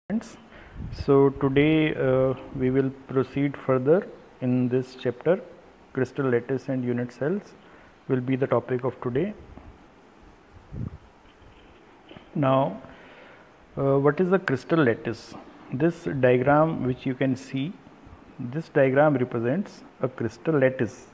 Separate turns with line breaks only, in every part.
Friends. So today we will proceed further in this chapter. Crystal lattice and unit cells will be the topic of today. Now, what is the crystal lattice? This diagram which you can see, this diagram represents a crystal lattice.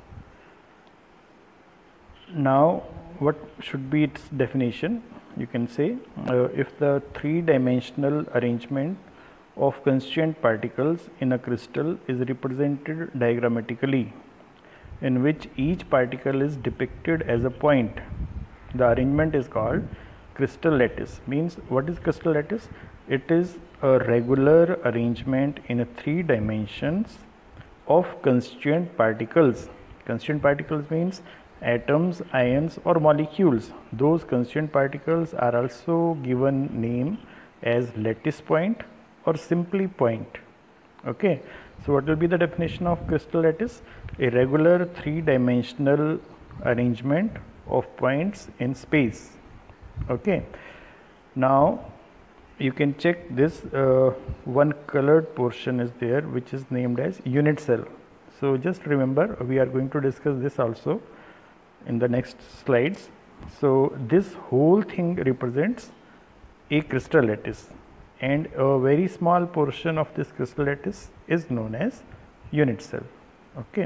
Now, what should be its definition? You can say if the three-dimensional arrangement of constituent particles in a crystal is represented diagrammatically, in which each particle is depicted as a point, the arrangement is called crystal lattice. Means, what is crystal lattice? It is a regular arrangement in three dimensions of constituent particles. Constituent particles means atoms, ions or molecules. Those constituent particles are also given name as lattice point or simply point. Okay, so what will be the definition of crystal lattice? A regular three-dimensional arrangement of points in space. Okay, now you can check this one colored portion is there which is named as unit cell. So just remember, we are going to discuss this also in the next slides. So this whole thing represents a crystal lattice, and a very small portion of this crystal lattice is known as unit cell. Okay.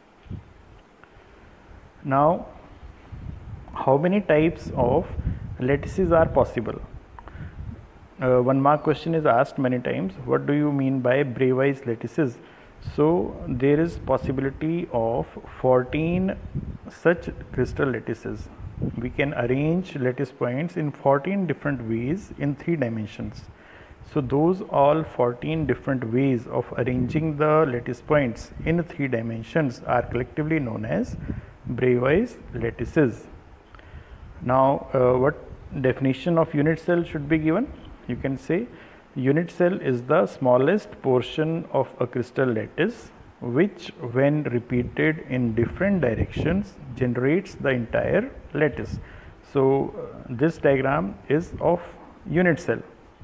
Now, how many types of lattices are possible? One mark question is asked many times. What do you mean by Bravais lattices? So there is possibility of 14 such crystal lattices. We can arrange lattice points in 14 different ways in 3 dimensions. So those all 14 different ways of arranging the lattice points in 3 dimensions are collectively known as Bravais lattices. Now, what definition of unit cell should be given? You can say unit cell is the smallest portion of a crystal lattice which, when repeated in different directions, generates the entire lattice. So this diagram is of unit cell.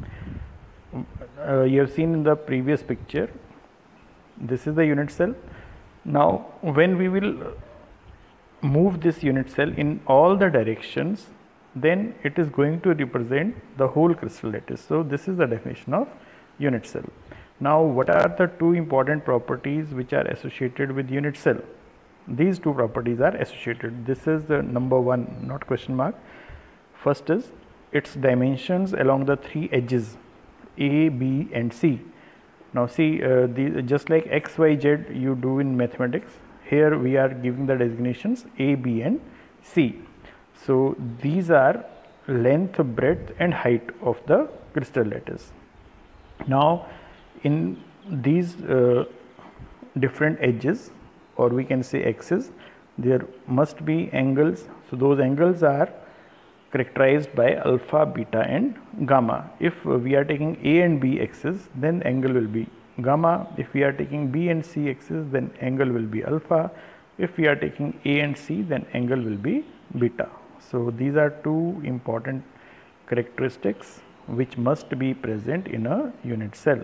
You have seen in the previous picture, this is the unit cell. Now when we will move this unit cell in all the directions, then it is going to represent the whole crystal lattice. So this is the definition of unit cell. Now, what are the two important properties which are associated with unit cell? These two properties are associated. This is the number one, not question mark. First is its dimensions along the three edges A, B and C. Now see, just like X, Y, Z you do in mathematics, here we are giving the designations A, B and C. So these are length, breadth and height of the crystal lattice. Now in these different edges, or we can say axes, there must be angles. So those angles are characterized by alpha, beta and gamma. If we are taking A and B axis, then angle will be gamma. If we are taking B and C axis, then angle will be alpha. If we are taking A and C, then angle will be beta. So these are two important characteristics which must be present in a unit cell.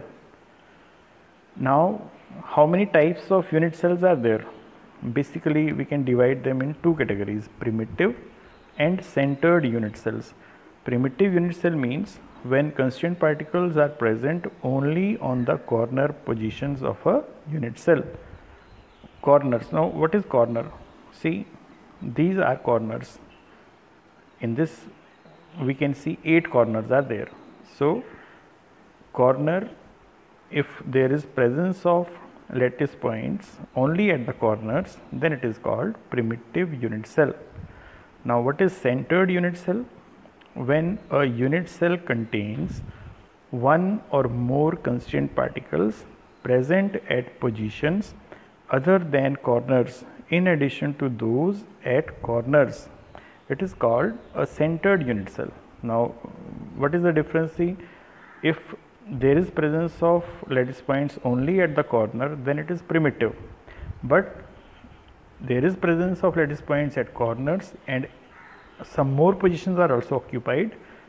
Now, how many types of unit cells are there? Basically, we can divide them in two categories: primitive and centered unit cells. Primitive unit cell means when constituent particles are present only on the corner positions of a unit cell. Corners. Now, what is corner? See, these are corners. In this, we can see 8 corners are there. So corner, if there is presence of lattice points only at the corners, then it is called primitive unit cell. Now what is centered unit cell? When a unit cell contains one or more constituent particles present at positions other than corners in addition to those at corners, it is called a centered unit cell. Now what is the difference? See, if there is presence of lattice points only at the corner, then it is primitive, but there is presence of lattice points at corners and some more positions are also occupied,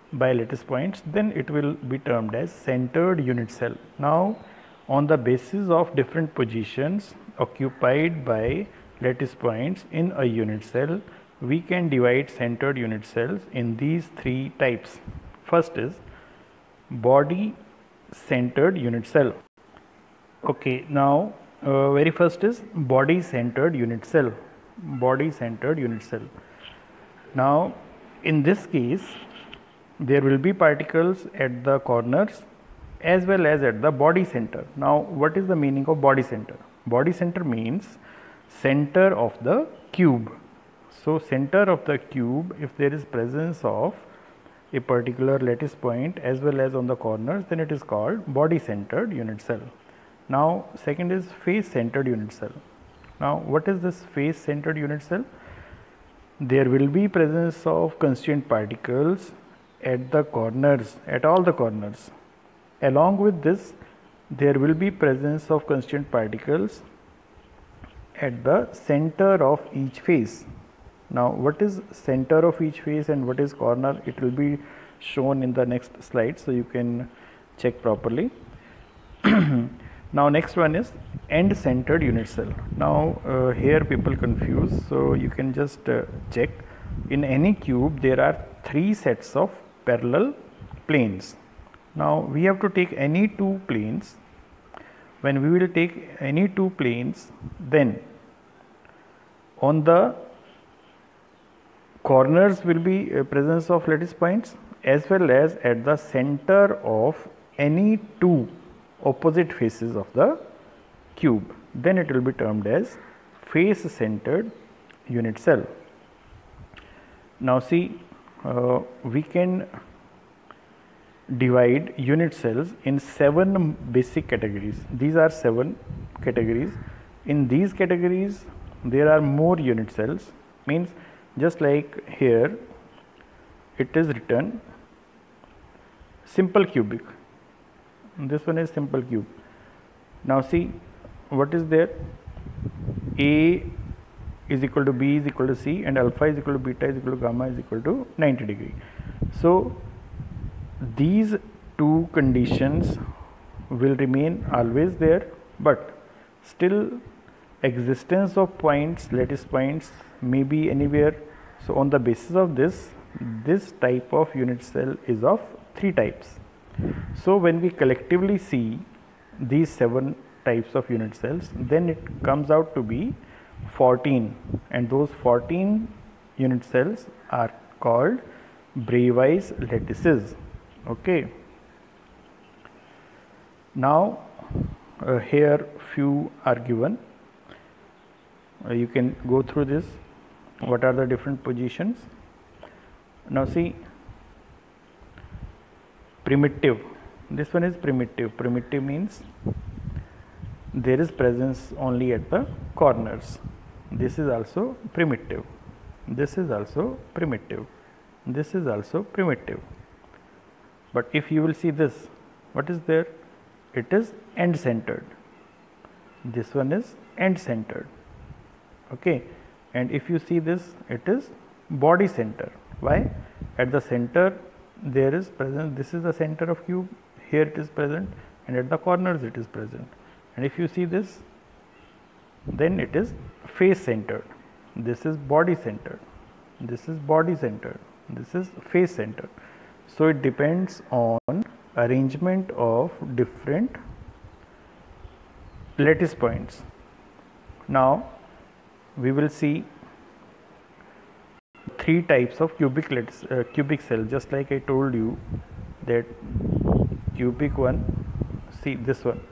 by lattice points, then it will be termed as centered unit cell. Now on the basis of different positions occupied by lattice points in a unit cell, we can divide centered unit cells in these three types. First is body centered unit cell. Okay, now very first is body centered unit cell. Body centered unit cell. Now in this case, there will be particles at the corners as well as at the body center. Now what is the meaning of body center? Body center means center of the cube. So center of the cube, if there is presence of a particular lattice point as well as on the corners, then it is called body centered unit cell. Now second is face centered unit cell. Now what is this face centered unit cell? There will be presence of constituent particles at the corners, at all the corners. Along with this, there will be presence of constituent particles at the center of each face. Now what is center of each face and what is corner? It will be shown in the next slide, so you can check properly. Now next one is end centered unit cell. Now here people confuse, so you can just check. In any cube there are three sets of parallel planes. Now we have to take any two planes. When we will take any two planes, then on the corners will be presence of lattice points as well as at the center of any two opposite faces of the cube. Then it will be termed as face centered unit cell. Now see, we can divide unit cells in 7 basic categories. These are 7 categories. In these categories there are more unit cells, means just like here it is written simple cubic. This one is simple cube. Now see what is there. A is equal to B is equal to C and alpha is equal to beta is equal to gamma is equal to 90 degree. So these two conditions will remain always there, but still existence of points, lattice points may be anywhere. So on the basis of this type of unit cell is of 3 types. So when we collectively see these 7 types of unit cells, then it comes out to be 14, and those 14 unit cells are called Bravais lattices. Okay. Now here few are given. You can go through this. What are the different positions? Now see, primitive. This one is primitive. Primitive means there is presence only at the corners. This is also primitive. This is also primitive. This is also primitive. But if you will see this, what is there? It is end centered. This one is end centered. Okay. And if you see this, it is body center. Why? At the center there is present. This is the center of cube. Here it is present, and at the corners it is present. And if you see this, then it is face centered. This is body centered. This is body centered. This is face centered. So it depends on arrangement of different lattice points. Now we will see 3 types of cubic cell. Just like I told you that cubic one, see this one,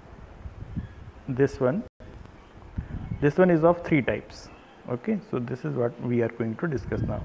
this one is of 3 types. Okay, so this is what we are going to discuss now.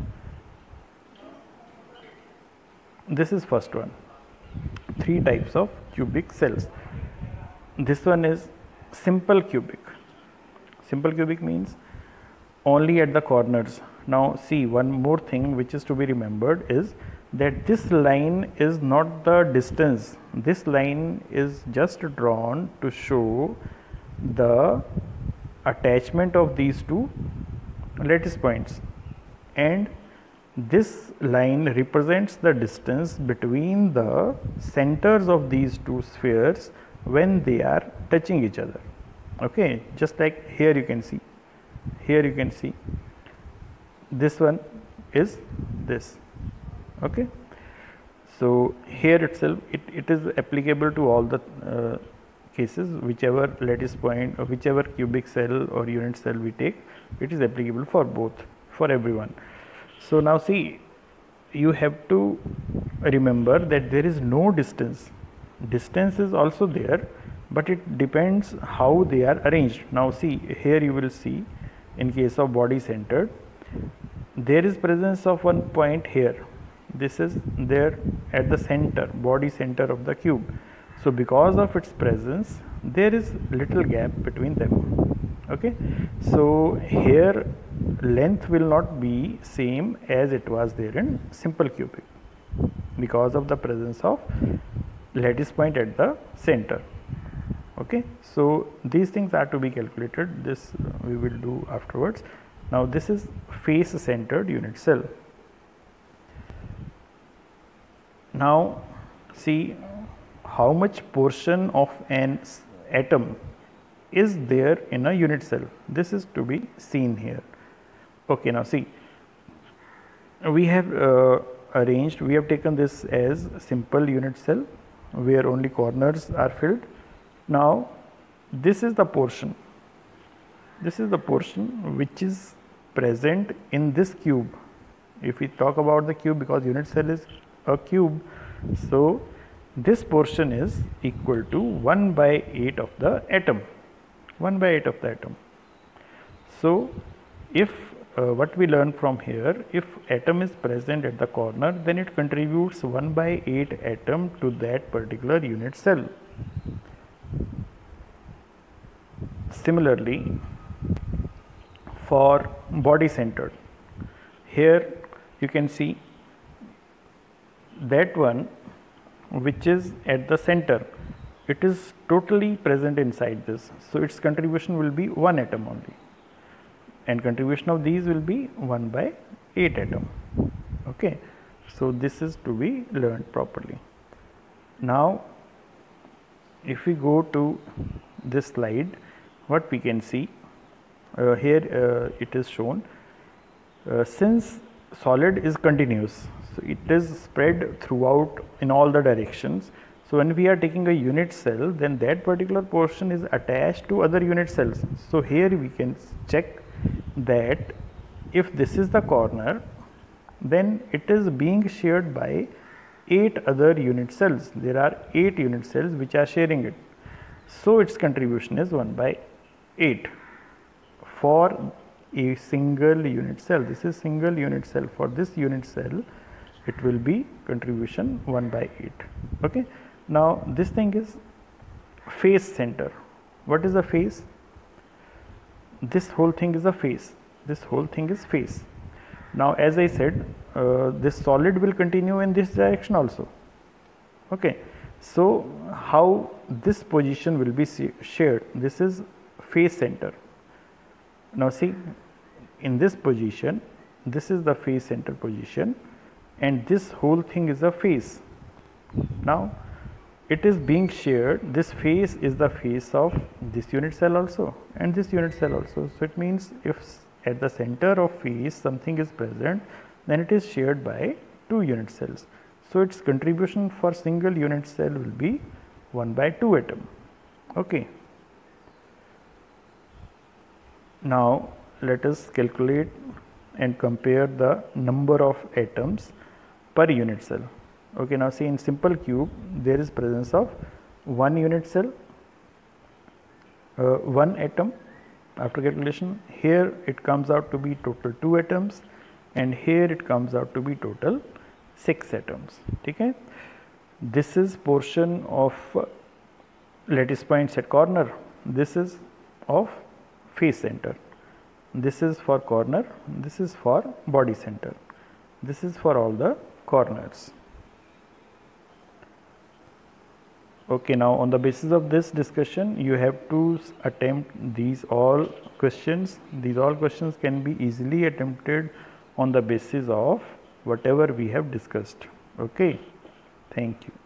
This is first one, 3 types of cubic cells. This one is simple cubic. Simple cubic means only at the corners. Now see, one more thing which is to be remembered is that this line is not the distance. This line is just drawn to show the attachment of these two lattice points, and This line represents the distance between the centers of these two spheres when they are touching each other. Okay, just like here you can see, this one is this. Okay, so here itself it is applicable to all the cases, whichever lattice point or whichever cubic cell or unit cell we take, it is applicable for both, for everyone. So now see, you have to remember that there is no distance. Distance is also there, but it depends how they are arranged. Now see, here you will see, in case of body centered, there is presence of one point here. This is there at the center, body center of the cube. So because of its presence, there is little gap between them. Okay, so here length will not be same as it was there in simple cubic, because of the presence of lattice point at the center. Okay, so these things are to be calculated. This we will do afterwards. Now this is face centered unit cell. Now see how much portion of an atom is there in a unit cell. This is to be seen here. Okay, now see, we have we have taken this as simple unit cell where only corners are filled. Now this is the portion, which is present in this cube. If we talk about the cube, because unit cell is a cube, so this portion is equal to 1/8 of the atom. 1/8 of the atom. So if what we learn from here, if atom is present at the corner, then it contributes 1/8 atom to that particular unit cell. Similarly, for body centered, here you can see that one which is at the center, it is totally present inside this, so its contribution will be 1 atom only, and contribution of these will be 1/8 atom. Okay, so this is to be learned properly. Now if we go to this slide, what we can see here, it is shown, since solid is continuous, so it is spread throughout in all the directions. So when we are taking a unit cell, then that particular portion is attached to other unit cells. So here we can check that if this is the corner, then it is being shared by 8 other unit cells. There are 8 unit cells which are sharing it. So its contribution is 1/8 for a single unit cell. This is single unit cell. For this unit cell, it will be contribution 1/8. Okay. Now this thing is face center. What is a face? This whole thing is a face. This whole thing is face. Now as I said, this solid will continue in this direction also. Okay. So how this position will be shared? This is face center. Now see, in this position, this is the face center position, and this whole thing is a face. Now it is being shared, this face is the face of this unit cell also and this unit cell also. So it means if at the center of face something is present, then it is shared by 2 unit cells. So its contribution for single unit cell will be 1/2 atom. Okay. Now let us calculate and compare the number of atoms per unit cell. Okay, now see, in simple cube there is presence of 1 unit cell, 1 atom after calculation. Here it comes out to be total 2 atoms, and here it comes out to be total 6 atoms. Okay, this is portion of lattice points at corner. This is of face center. This is for corner. This is for body center. This is for all the corners. Okay, now on the basis of this discussion, you have to attempt these all questions. These all questions can be easily attempted on the basis of whatever we have discussed. Okay, thank you.